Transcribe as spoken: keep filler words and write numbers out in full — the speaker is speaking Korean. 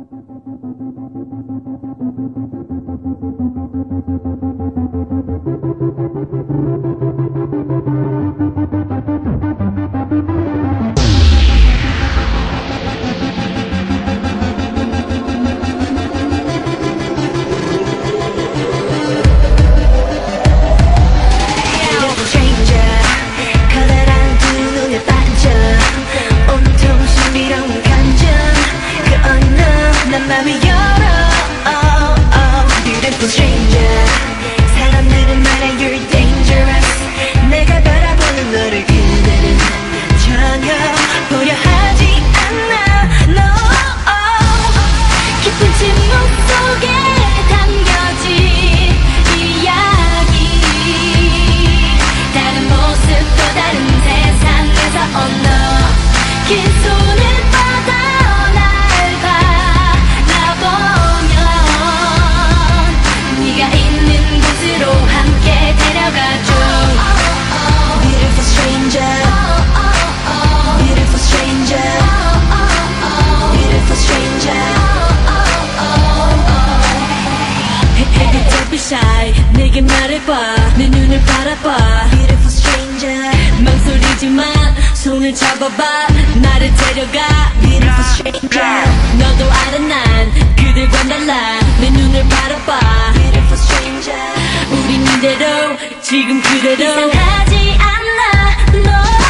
난 맘을 열어 oh, oh, beautiful stranger 사람들은 말해 you're dangerous 내가 바라보는 너를 그대는 전혀 보려 하지 않아 no 깊은 침묵 속에 담겨진 이야기 다른 모습 또 다른 세상에서 언더 긴 손을 뻗어 함께 데려가줘 Beautiful stranger Beautiful stranger Beautiful stranger Hey, don't be shy 내게 말해봐 내 눈을 바라봐 Beautiful stranger 망설이지마 손을 잡아봐 나를 데려가 Beautiful stranger 너도 알아 난 그들과 달라 내 눈을 바라봐 Beautiful stranger 우린 이대로 지금 그대로 이상하지 않아 너